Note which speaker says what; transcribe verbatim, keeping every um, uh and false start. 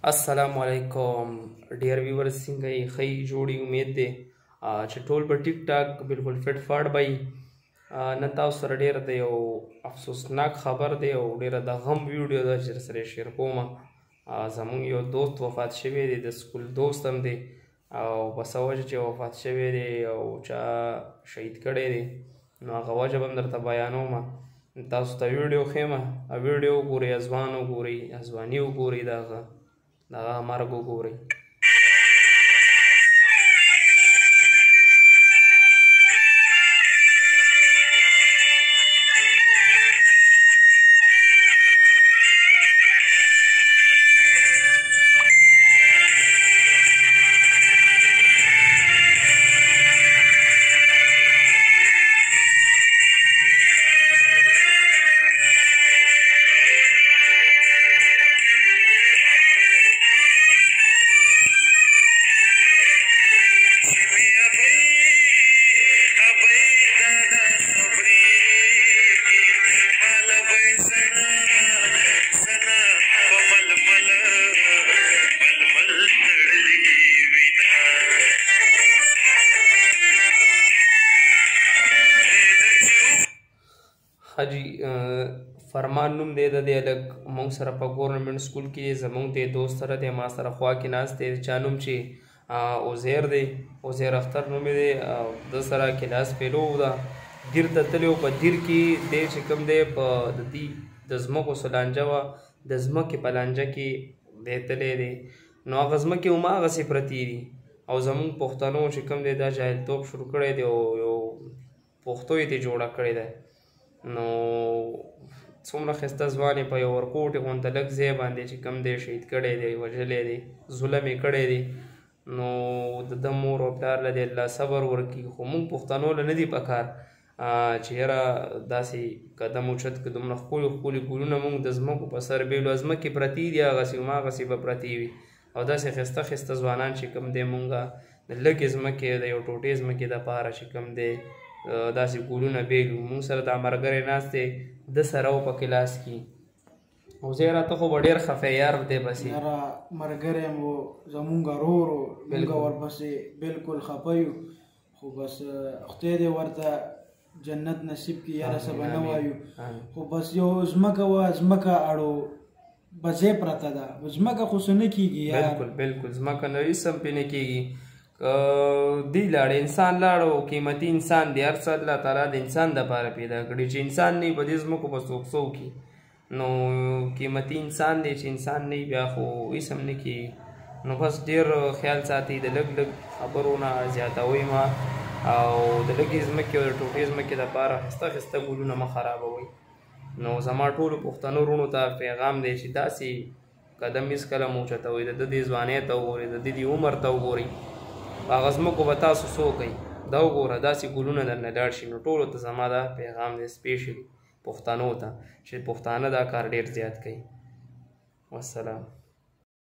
Speaker 1: السلام علیکم ډیر ویورز څنګه یې ښه جوړي امید دی چې ټول به ټیک ټاک بالکل فټ فاټ به وي. نن تاسو سره ډېر د یو افسوسناک خبر دی او ډېره د غم ویډیو ده چې درسره یې شیر کوم. زموږ یو دوست وفات شوی دی، د سکول دوست هم دی او په څه وجه چې وفات شوی دی او چا شهید کړی دی نو هغه وجه به هم درته بیانوم. تاسو ته ویډیو ښیم، ویډیو وګورئ، اځوان وګورئ، اځواني وګورئ، د هغه د هغه مرګ وګورئ. حاجي فرمان نوم دی د دې هلک، موږ سره په ګورنمنټ سکول کې زموږ دی دوست سره دی، ما سره خوا کې ناست دی. چا نوم چې عزیر دی، عزیر اختر نوم یې دی، د سره کلاس فیلو ده. دیر ته تللی و، په دیر کې دی چې کوم دی په د دې د ځمکو څه لانجه وه، د ځمکې په لانجه کې دی تللی دی. نو هغه ځمکې هماغسې پرتې دي او زموږ پښتنو چې کوم دی دا جاهلتوب شروع کړی دی او یو پښتو یې ترې جوړه کړې ده. نو څومره ښایسته ځوان یې په یو ورکوټې غونته لږ ځای باندې چې کوم دی شهید کړی دی، وژلی دی، ظلم یې کړی دی. نو د ده مور او پلار له دې الله صبر ورکړي، خو موږ پښتنو له نه دي په کار چې یاره داسې قدم اوچت کړو. دومره ښکلي ښکلي ګلونه موږ د ځمکو په سر بېلو، ځمکې پرتې دي هغسې هماغسې به پرتې وي او داسې ښایسته ښایسته ځوانان چې کوم دی موږ د لږې ځمکې د یو ټوټې ځمکې دپاره چې کوم دی داسې ګلونه بیلو. موږ سره دا ملګری ناست دی، ده سره و په کلاس کې. او زیره ته خو به ډېر خفه یار دی بسې
Speaker 2: یاره ملګری یم و زمونږ ورور و، موږ ورپسې بلکل خفه یو، خو بس خدای دې ورته جنت نصیب کړي. یاره څه به نه وایو، خو بس یو ځمکه وه، ځمکه اړو بځای پرته ده، ځمکه خو څه نه کېږي.
Speaker 1: بلکل بلکل ځمکه نه هېڅ هم پرې نه کېږي. دی لاړ، انسان لاړ او قیمتي انسان دی. هر څه الله تعالی د انسان دپاره پیدا کړي، چې انسان نه وي په دې ځمکو به څوک څه وکړي. نو قیمتي انسان دی، چې انسان نه وي بیا خو هېڅ هم نه کېږي. نو بس ډېر خیال ساتئ، د لږ لږ خبرو نه زیاتوئ مه او د لږې ځمکې او د ټوټې ځمکې دپاره ښایسته ښایسته ګلونه مه خرابوئ. نو زما ټولو پښتنو وروڼو ته پیغام دی چې داسې قدم هېڅکله مه اوچتوئ. د ده دې ځوانۍ ته وګورئ، د ده دې عمر ته وګورئ، په هغه ځمکو به تاسو څه وکئ. دا وګوره داسې ګلونه درنه لاړ شي. نو ټولو ته زما دا پیغام دی، سپیشلي پښتنو ته، چې پښتانه دا کار ډېر زیات کوي. والسلام.